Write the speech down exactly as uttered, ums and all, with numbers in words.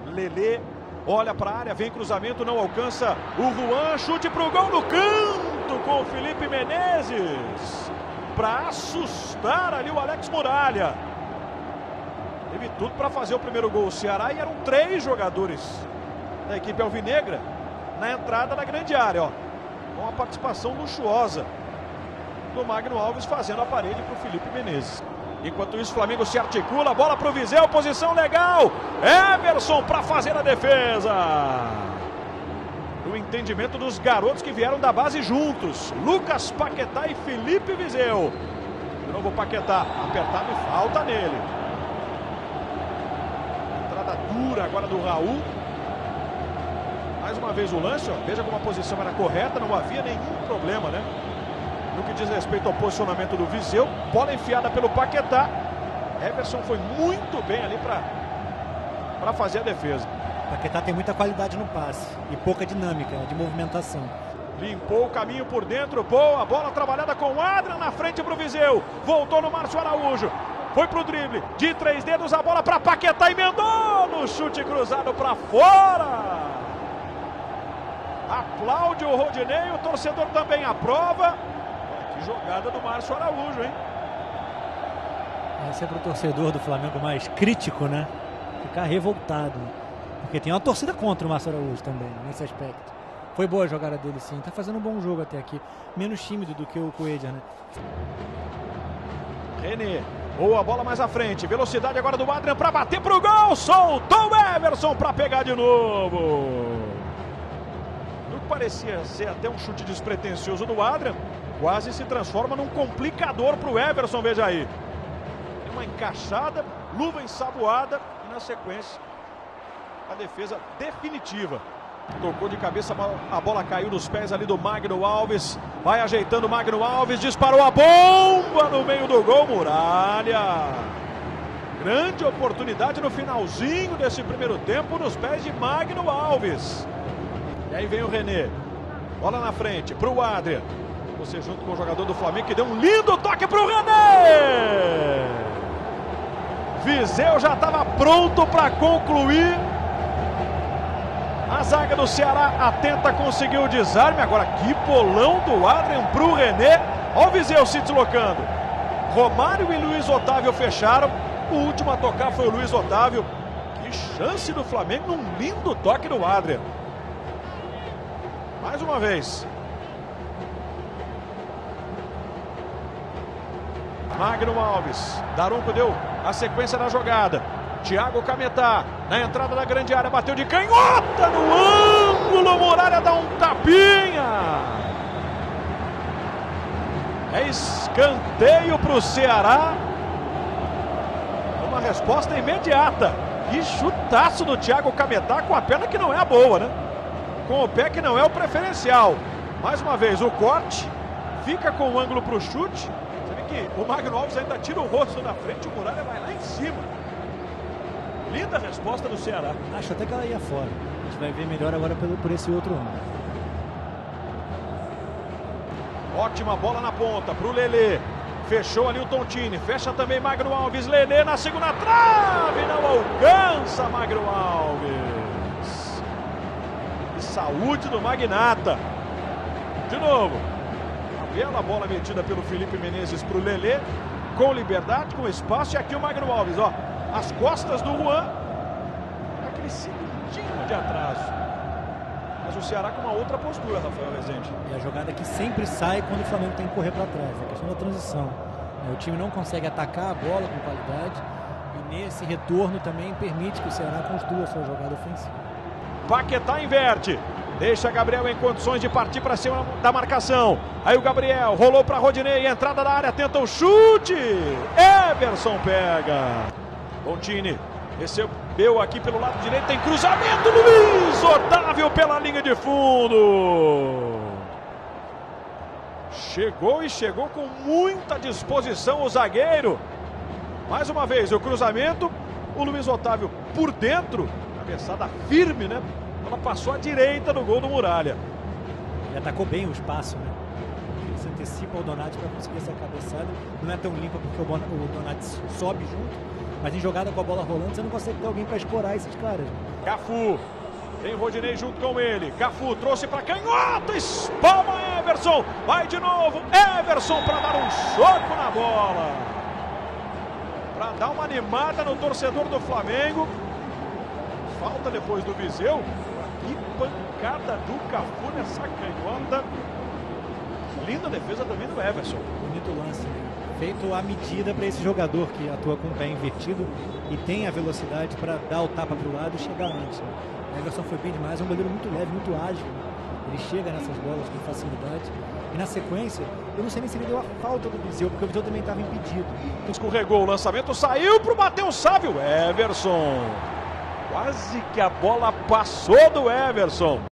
Lelê olha para a área, vem cruzamento, não alcança o Juan, chute para o gol no canto com o Felipe Menezes, para assustar ali o Alex Muralha. Teve tudo para fazer o primeiro gol o Ceará e eram três jogadores da equipe alvinegra na entrada da grande área, ó, com a participação luxuosa do Magno Alves fazendo a parede para o Felipe Menezes. Enquanto isso, o Flamengo se articula, bola para o Viseu, posição legal, Everson para fazer a defesa. O entendimento dos garotos que vieram da base juntos, Lucas Paquetá e Felipe Viseu. De novo o Paquetá, apertado e falta nele. Entrada dura agora do Raul. Mais uma vez o lance, ó, veja como a posição era correta, não havia nenhum problema, né? No que diz respeito ao posicionamento do Viseu, bola enfiada pelo Paquetá. Everson foi muito bem ali para fazer a defesa. Paquetá tem muita qualidade no passe e pouca dinâmica de movimentação. Limpou o caminho por dentro, boa, bola trabalhada com o Adrian na frente para o Viseu. Voltou no Márcio Araújo, foi para o drible, de três dedos a bola para Paquetá, emendou no chute cruzado para fora. Aplaude o Rodinei, o torcedor também aprova. Que jogada do Márcio Araújo, hein? É sempre o torcedor do Flamengo mais crítico, né? Ficar revoltado. Porque tem uma torcida contra o Márcio Araújo também, nesse aspecto. Foi boa a jogada dele, sim. Tá fazendo um bom jogo até aqui. Menos tímido do que o Coelho, né? René, boa bola mais à frente. Velocidade agora do Adrian para bater pro gol. Soltou o Everson para pegar de novo. No que parecia ser até um chute despretensioso do Adrian, quase se transforma num complicador para o Everson, veja aí. Tem uma encaixada, luva ensaboada e na sequência a defesa definitiva. Tocou de cabeça, a bola caiu nos pés ali do Magno Alves. Vai ajeitando o Magno Alves, disparou a bomba no meio do gol, Muralha. Grande oportunidade no finalzinho desse primeiro tempo nos pés de Magno Alves. E aí vem o René. Bola na frente para o Adrian. Você junto com o jogador do Flamengo que deu um lindo toque para o René. Viseu já estava pronto para concluir. A zaga do Ceará atenta, conseguiu o desarme. Agora que bolão do Adrian para o René. Olha o Viseu se deslocando. Romário e Luiz Otávio fecharam. O último a tocar foi o Luiz Otávio. Que chance do Flamengo num lindo toque do Adrian. Mais uma vez. Magno Alves, Daronco deu a sequência da jogada. Thiago Cametá, na entrada da grande área, bateu de canhota no ângulo, Muralha dá um tapinha. É escanteio para o Ceará. Uma resposta imediata. Que chutaço do Thiago Cametá com a perna que não é a boa, né? Com o pé que não é o preferencial. Mais uma vez o corte, fica com o ângulo para o chute. Que o Magno Alves ainda tira o rosto na frente, o Muralha vai lá em cima. Linda resposta do Ceará. Acho até que ela ia fora. A gente vai ver melhor agora pelo, por esse outro ângulo. Ótima bola na ponta para o Lelê. Fechou ali o Tontini. Fecha também Magno Alves. Lelê na segunda trave. Não alcança Magno Alves. E saúde do Magnata. De novo. Bela bola metida pelo Felipe Menezes para o Lelê, com liberdade, com espaço, e aqui o Magno Alves, ó, as costas do Juan, aquele segundinho de atraso. Mas o Ceará com uma outra postura, Rafael Rezende. É a jogada que sempre sai quando o Flamengo tem que correr para trás, é a questão da transição. O time não consegue atacar a bola com qualidade, e nesse retorno também permite que o Ceará construa a sua jogada ofensiva. Paquetá inverte. Deixa Gabriel em condições de partir para cima da marcação. Aí o Gabriel rolou para Rodinei, entrada da área, tenta o chute. Everson pega. Bontini recebeu aqui pelo lado direito, tem cruzamento. Luiz Otávio pela linha de fundo. Chegou e chegou com muita disposição o zagueiro. Mais uma vez o cruzamento. O Luiz Otávio por dentro. Cabeçada firme, né? Ela passou à direita no gol do Muralha. Ele atacou bem o espaço, né? Você antecipa o Donati para conseguir essa cabeçada. Não é tão limpa porque o, Bon o Donati sobe junto, mas em jogada com a bola rolando você não consegue ter alguém para escorar esses caras. Cafu, tem Rodinei junto com ele. Cafu trouxe para canhota, espalma Everson, vai de novo, Everson para dar um soco na bola, para dar uma animada no torcedor do Flamengo. Falta depois do Viseu. Que pancada do Cafu nessa canhota. Linda defesa também do Everson. Bonito lance, feito à medida para esse jogador que atua com o pé invertido e tem a velocidade para dar o tapa para o lado e chegar antes. O Everson foi bem demais, é um goleiro muito leve, muito ágil. Ele chega nessas bolas com facilidade. E na sequência, eu não sei nem se ele deu a falta do Viseu, porque o Viseu também estava impedido. Escorregou o lançamento, saiu para o Matheus Sávio. Everson. Quase que a bola passou do Everson.